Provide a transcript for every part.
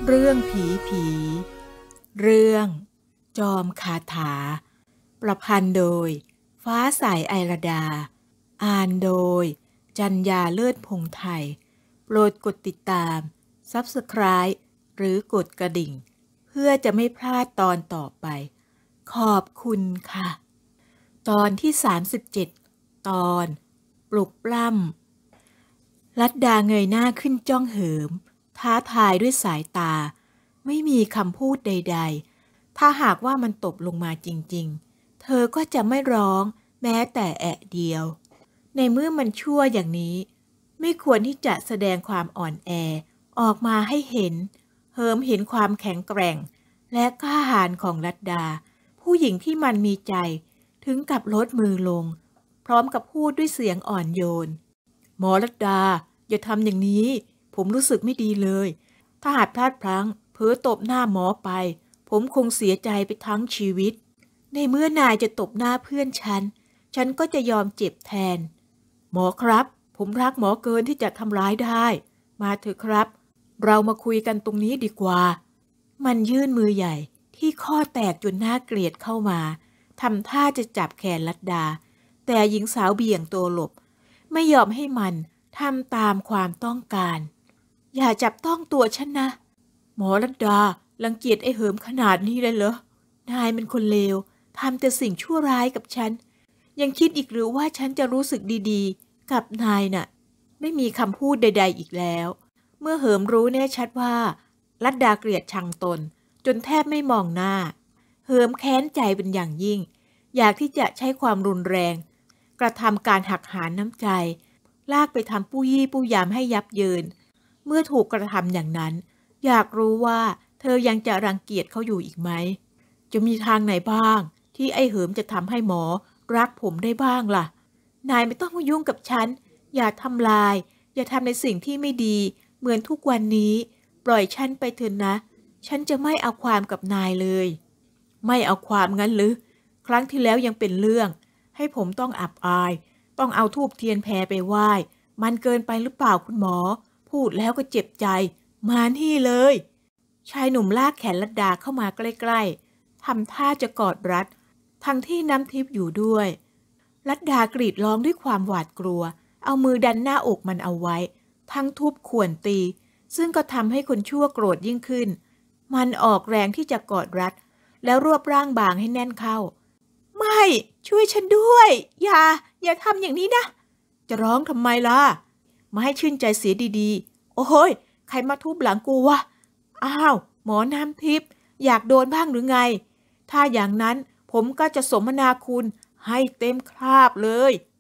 เรื่องผีเรื่องจอมคาถาประพันธ์โดยฟ้าใสไอระดาอ่านโดยจัญญาเลิศพงษ์ไทยโปรดกดติดตาม Subscribe หรือกดกระดิ่งเพื่อจะไม่พลาดตอนต่อไปขอบคุณค่ะตอนที่37ตอนปลุกปล้ำลัดดาเงยหน้าขึ้นจ้องเหิมท้าทายด้วยสายตาไม่มีคำพูดใดๆถ้าหากว่ามันตกลงมาจริงๆเธอก็จะไม่ร้องแม้แต่แอะเดียวในเมื่อมันชั่วอย่างนี้ไม่ควรที่จะแสดงความอ่อนแอออกมาให้เห็นเหิมเห็นความแข็งแกร่งและกล้าหาญของลัดดาผู้หญิงที่มันมีใจถึงกับลดมือลงพร้อมกับพูดด้วยเสียงอ่อนโยนหมอลัดดาอย่าทำอย่างนี้ผมรู้สึกไม่ดีเลยถ้าหากพลาดพลั้งเผลอตบหน้าหมอไปผมคงเสียใจไปทั้งชีวิตในเมื่อนายจะตบหน้าเพื่อนฉันก็จะยอมเจ็บแทนหมอครับผมรักหมอเกินที่จะทำร้ายได้มาเถอะครับเรามาคุยกันตรงนี้ดีกว่ามันยื่นมือใหญ่ที่ข้อแตกจนน่าเกลียดเข้ามาทำท่าจะจับแขนลัดดาแต่หญิงสาวเบี่ยงตัวหลบไม่ยอมให้มันทำตามความต้องการอย่าจับต้องตัวฉันนะหมอลัดดารังเกียจไอ้เหิมขนาดนี้เลยเหรอนายเป็นคนเลวทำแต่สิ่งชั่วร้ายกับฉันยังคิดอีกหรือว่าฉันจะรู้สึกดีๆกับนายน่ะไม่มีคำพูดใดๆอีกแล้วเมื่อเหิมรู้แน่ชัดว่าลัดดาเกลียดชังตนจนแทบไม่มองหน้าเหิมแค้นใจเป็นอย่างยิ่งอยากที่จะใช้ความรุนแรงกระทำการหักหานน้ำใจลากไปทำปู้ยี่ปู้ยามให้ยับเยินเมื่อถูกกระทำอย่างนั้นอยากรู้ว่าเธอยังจะรังเกียจเขาอยู่อีกไหมจะมีทางไหนบ้างที่ไอ้เหิมจะทำให้หมอรักผมได้บ้างล่ะนายไม่ต้องมายุ่งกับฉันอย่าทำลายอย่าทำในสิ่งที่ไม่ดีเหมือนทุกวันนี้ปล่อยฉันไปเถอะนะฉันจะไม่เอาความกับนายเลยไม่เอาความงั้นหรือครั้งที่แล้วยังเป็นเรื่องให้ผมต้องอับอายต้องเอาธูปเทียนแพไปไหว้มันเกินไปหรือเปล่าคุณหมอพูดแล้วก็เจ็บใจมานี่เลยชายหนุ่มลากแขนลัดดาเข้ามาใกล้ๆทำท่าจะกอดรัดทั้งที่น้ำทิพย์อยู่ด้วยลัดดากรีดร้องด้วยความหวาดกลัวเอามือดันหน้าอกมันเอาไว้ทั้งทุบข่วนตีซึ่งก็ทำให้คนชั่วโกรธยิ่งขึ้นมันออกแรงที่จะกอดรัดแล้วรวบร่างบางให้แน่นเข้าไม่ช่วยฉันด้วยอย่าทำอย่างนี้นะจะร้องทำไมล่ะมาให้ชื่นใจเสียดีๆโอ้ยใครมาทุบหลังกูวะอ้าวหมอน้ำทิพย์อยากโดนบ้างหรือไงถ้าอย่างนั้นผมก็จะสมนาคุณให้เต็มคราบเลย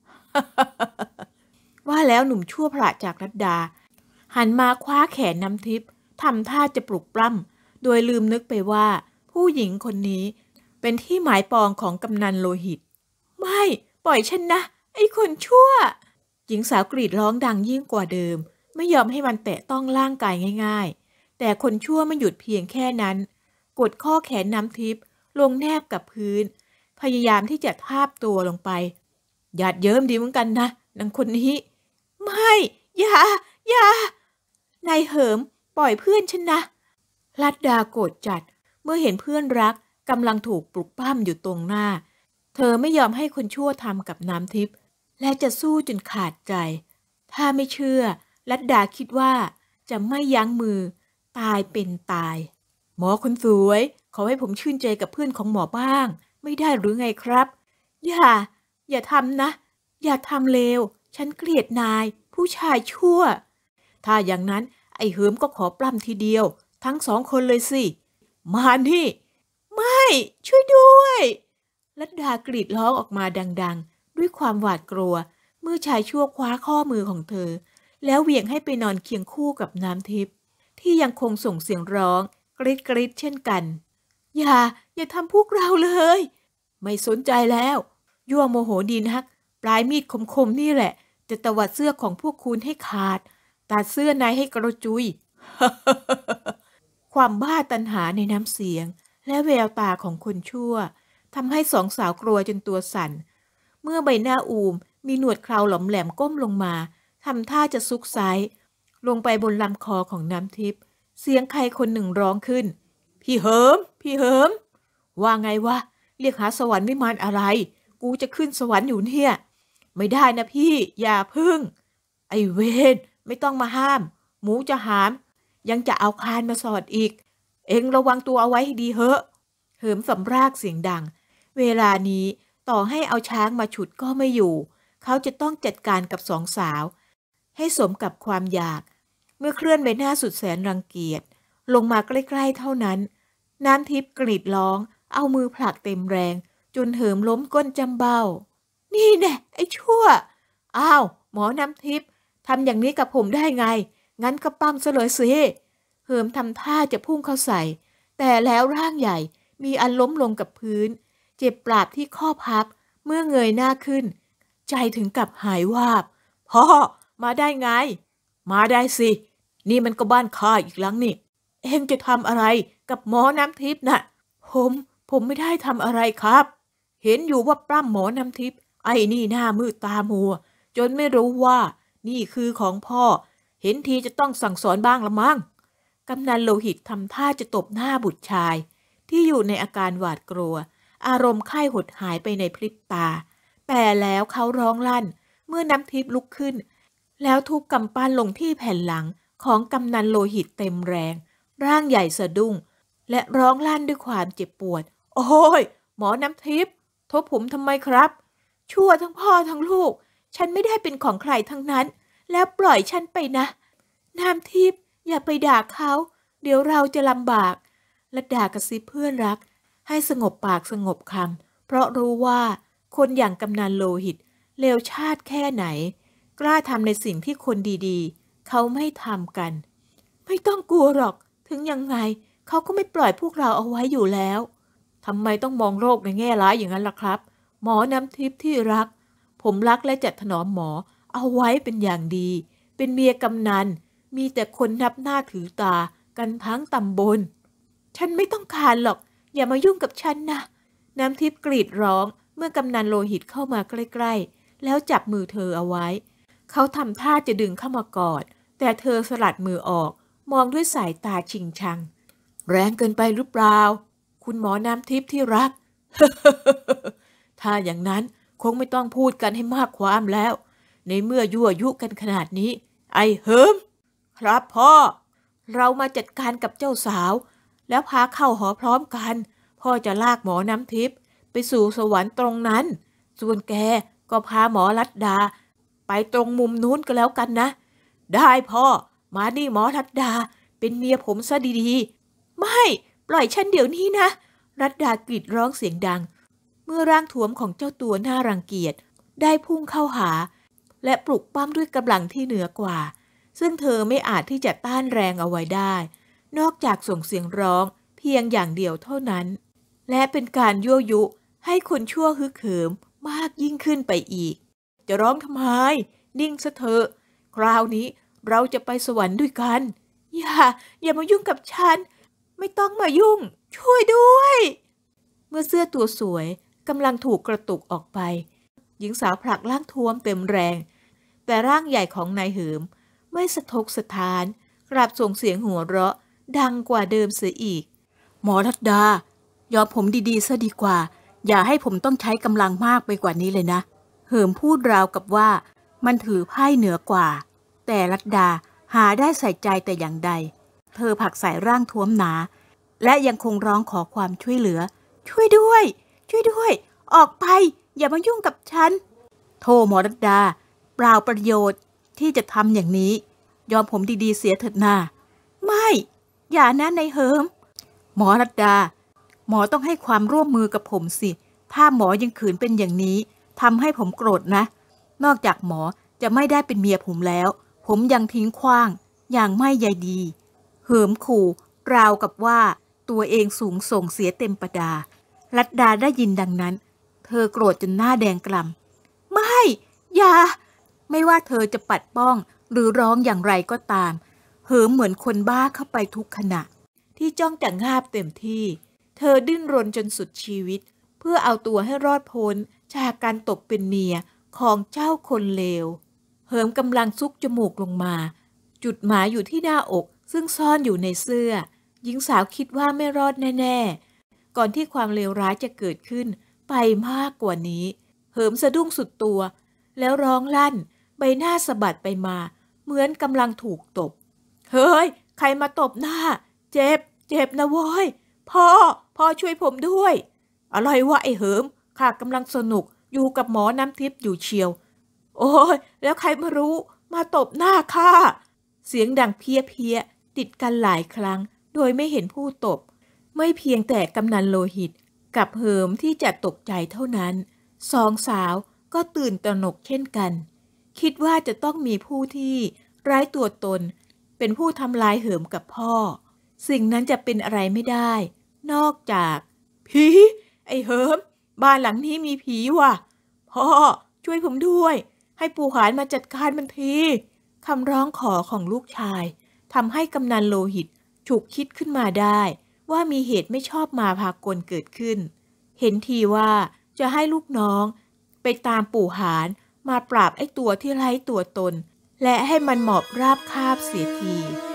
ว่าแล้วหนุ่มชั่วพระจากลัดดาหันมาคว้าแขนน้ำทิพย์ทำท่าจะปลุกปล้ำโดยลืมนึกไปว่าผู้หญิงคนนี้เป็นที่หมายปองของกำนันโลหิตไม่ปล่อยฉันนะไอ้คนชั่วหญิงสาวกรีดร้องดังยิ่งกว่าเดิมไม่ยอมให้มันแตะต้องร่างกายง่ายๆแต่คนชั่วไม่หยุดเพียงแค่นั้นกดข้อแขนน้ำทิพย์ลงแนบกับพื้นพยายามที่จะทาบตัวลงไปหยาดเยิ้มดีเหมือนกันนะนางคนนี้ไม่อย่านายเหิมปล่อยเพื่อนฉันนะลัดดาโกรธจัดเมื่อเห็นเพื่อนรักกำลังถูกปลุกปล้ำอยู่ตรงหน้าเธอไม่ยอมให้คนชั่วทำกับน้ำทิพย์และจะสู้จนขาดใจถ้าไม่เชื่อลัดดาคิดว่าจะไม่ยั้งมือตายเป็นตายหมอคนสวยขอให้ผมชื่นใจกับเพื่อนของหมอบ้างไม่ได้หรือไงครับอย่าทำนะอย่าทำเลวฉันเกลียดนายผู้ชายชั่วถ้าอย่างนั้นไอ้เหิมก็ขอปล้ำทีเดียวทั้งสองคนเลยสิมานี่ไม่ช่วยด้วยลัดดากรีดร้องออกมาดังๆด้วยความหวาดกลัวเมื่อชายชั่วคว้าข้อมือของเธอแล้วเหวี่ยงให้ไปนอนเคียงคู่กับน้ำทิพย์ที่ยังคงส่งเสียงร้องกรีดเช่นกันอย่าทำพวกเราเลยไม่สนใจแล้วยั่วโมโหดีนักปลายมีดคมๆนี่แหละจะตวัดเสื้อของพวกคุณให้ขาดตัดเสื้อนายให้กระจุย ความบ้าตัณหาในน้ำเสียงและแววตาของคนชั่วทำให้สองสาวกลัวจนตัวสั่นเมื่อใบหน้าอูมมีหนวดเคราหลอมแหลมก้มลงมาทำท่าจะซุกไซลงไปบนลำคอของน้ำทิพย์เสียงใครคนหนึ่งร้องขึ้นพี่เหิมพี่เหิมว่าไงวะเรียกหาสวรรค์วิมานอะไรกูจะขึ้นสวรรค์อยู่เนี่ยไม่ได้นะพี่อย่าพึ่งไอ้เวนไม่ต้องมาห้ามหมูจะหามยังจะเอาคานมาสอดอีกเอ็งระวังตัวเอาไว้ให้ดีเหอะเหิมสำรากเสียงดังเวลานี้ต่อให้เอาช้างมาฉุดก็ไม่อยู่เขาจะต้องจัดการกับสองสาวให้สมกับความอยากเมื่อเคลื่อนใบหน้าสุดแสนรังเกียจลงมาใกล้ๆเท่านั้นน้ำทิพย์กรีดร้องเอามือผลักเต็มแรงจนเหิมล้มก้นจำเบ้านี่แน่ไอ้ชั่วอ้าวหมอน้ำทิพย์ทำอย่างนี้กับผมได้ไงงั้นก็ปั้มซะเลยสิเหิมทำท่าจะพุ่งเข้าใส่แต่แล้วร่างใหญ่มีอันล้มลงกับพื้นเจ็บปราบที่ข้อพับเมื่อเงยหน้าขึ้นใจถึงกับหายวาบพ่อมาได้ไงมาได้สินี่มันก็บ้านข้าอีกหลังนี่เอ็งจะทำอะไรกับหมอน้ำทิพย์น่ะผมไม่ได้ทำอะไรครับเห็นอยู่ว่าปล้ำหมอน้ำทิพย์ไอ้นี่หน้ามืดตามัวจนไม่รู้ว่านี่คือของพ่อเห็นทีจะต้องสั่งสอนบ้างละมั้งกำนันโลหิตทำท่าจะตบหน้าบุตรชายที่อยู่ในอาการหวาดกลัวอารมณ์ไข้หดหายไปในพริบตาแต่แล้วเขาร้องลั่นเมื่อน้ำทิพย์ลุกขึ้นแล้วทุบกำปั้นลงที่แผ่นหลังของกำนันโลหิตเต็มแรงร่างใหญ่สะดุ้งและร้องลั่นด้วยความเจ็บปวดโอ้ยหมอน้ำทิพย์ทุบผมทำไมครับชั่วทั้งพ่อทั้งลูกฉันไม่ได้เป็นของใครทั้งนั้นแล้วปล่อยฉันไปนะน้ำทิพย์อย่าไปด่าเขาเดี๋ยวเราจะลำบากและด่ากระซิบเพื่อนรักให้สงบปากสงบคำเพราะรู้ว่าคนอย่างกำนันโลหิตเลวชาติแค่ไหนกล้าทำในสิ่งที่คนดีๆเขาไม่ทำกันไม่ต้องกลัวหรอกถึงยังไงเขาก็ไม่ปล่อยพวกเราเอาไว้อยู่แล้วทำไมต้องมองโลกในแง่ร้ายอย่างนั้นล่ะครับหมอน้ำทิพย์ที่รักผมรักและจัดถนอมหมอเอาไว้เป็นอย่างดีเป็นเมียกำนันมีแต่คนนับหน้าถือตากันทั้งตำบลฉันไม่ต้องการหรอกอย่ามายุ่งกับฉันนะน้ำทิพย์กรีดร้องเมื่อกำนันโลหิตเข้ามาใกล้ๆแล้วจับมือเธอเอาไว้เขาทำท่าจะดึงเข้ามากอดแต่เธอสลัดมือออกมองด้วยสายตาชิงชังแรงเกินไปหรือเปล่าคุณหมอน้ำทิพย์ที่รัก ถ้าอย่างนั้นคงไม่ต้องพูดกันให้มากความแล้วในเมื่อยั่วยุกันขนาดนี้ไอ้เหิมครับพ่อเรามาจัดการกับเจ้าสาวแล้วพาเข้าหอพร้อมกันพ่อจะลากหมอน้ำทิพย์ไปสู่สวรรค์ตรงนั้นส่วนแกก็พาหมอลัดดาไปตรงมุมนู้นก็แล้วกันนะได้พ่อมานี่หมอลัดดาเป็นเมียผมซะดีๆไม่ปล่อยฉันเดี๋ยวนี้นะลัดดากรีดร้องเสียงดังเมื่อร่างท้วมของเจ้าตัวน่ารังเกียจได้พุ่งเข้าหาและปลุกปั้มด้วยกำลังที่เหนือกว่าซึ่งเธอไม่อาจที่จะต้านแรงเอาไว้ได้นอกจากส่งเสียงร้องเพียงอย่างเดียวเท่านั้นและเป็นการยั่วยุให้คนชั่วฮึกเหิมมากยิ่งขึ้นไปอีกจะร้องทำไมนิ่งซะเถอะคราวนี้เราจะไปสวรรค์ด้วยกันอย่ามายุ่งกับฉันไม่ต้องมายุ่งช่วยด้วยเมื่อเสื้อตัวสวยกำลังถูกกระตุกออกไปหญิงสาวผลักร่างท้วมเต็มแรงแต่ร่างใหญ่ของนายเหิมไม่สะทกสะท้านกลับส่งเสียงหัวเราะดังกว่าเดิมเสียอีกหมอรัตดายอมผมดีๆซะดีกว่าอย่าให้ผมต้องใช้กำลังมากไปกว่านี้เลยนะเหิมพูดราวกับว่ามันถือไพ่เหนือกว่าแต่รัตดาหาได้ใส่ใจแต่อย่างใดเธอผลักใส่ร่างท้วมหนาและยังคงร้องขอความช่วยเหลือช่วยด้วยช่วยด้วยออกไปอย่ามายุ่งกับฉันโธ่หมอรัตดาเปล่าประโยชน์ที่จะทำอย่างนี้ยอมผมดีๆเสียเถิดนาไม่อย่านะนายเหิมหมอรัตดาหมอต้องให้ความร่วมมือกับผมสิถ้าหมอยังขืนเป็นอย่างนี้ทำให้ผมโกรธนะนอกจากหมอจะไม่ได้เป็นเมียผมแล้วผมยังทิ้งขว้างอย่างไม่ใยดีเหิมขู่ราวกับว่าตัวเองสูงส่งเสียเต็มประดารัตดาได้ยินดังนั้นเธอโกรธจนหน้าแดงกล่ำไม่อย่าไม่ว่าเธอจะปัดป้องหรือร้องอย่างไรก็ตามเหิมเหมือนคนบ้าเข้าไปทุกขณะที่จ้องจะงาบเต็มที่เธอดิ้นรนจนสุดชีวิตเพื่อเอาตัวให้รอดพ้นจากการตกเป็นเมียของเจ้าคนเลวเหิมกำลังซุกจมูกลงมาจุดหมายอยู่ที่หน้าอกซึ่งซ่อนอยู่ในเสื้อหญิงสาวคิดว่าไม่รอดแน่ๆก่อนที่ความเลวร้ายจะเกิดขึ้นไปมากกว่านี้เหิมสะดุ้งสุดตัวแล้วร้องลั่นใบหน้าสะบัดไปมาเหมือนกำลังถูกตบเฮ้ยใครมาตบหน้าเจ็บเจ็บนะโว้ยพ่อช่วยผมด้วยอะไรวะไอ้เหิมข้ากำลังสนุกอยู่กับหมอน้ำทิพย์อยู่เชียวโอ้ยแล้วใครมารู้มาตบหน้าข้าเสียงดังเพี้ยติดกันหลายครั้งโดยไม่เห็นผู้ตบไม่เพียงแต่กำนันโลหิตกับเหิมที่จะตกใจเท่านั้นสองสาวก็ตื่นตระหนกเช่นกันคิดว่าจะต้องมีผู้ที่ไร้ตัวตนเป็นผู้ทำลายเหิมกับพ่อสิ่งนั้นจะเป็นอะไรไม่ได้นอกจากผีไอ้เหิมบ้านหลังนี้มีผีว่ะพ่อช่วยผมด้วยให้ปู่หารมาจัดการมันทีคำร้องขอของลูกชายทำให้กำนันโลหิตฉุกคิดขึ้นมาได้ว่ามีเหตุไม่ชอบมาพากลเกิดขึ้นเห็นทีว่าจะให้ลูกน้องไปตามปู่หารมาปราบไอ้ตัวที่ไร้ตัวตนและให้มันหมอบราบคาบเสียที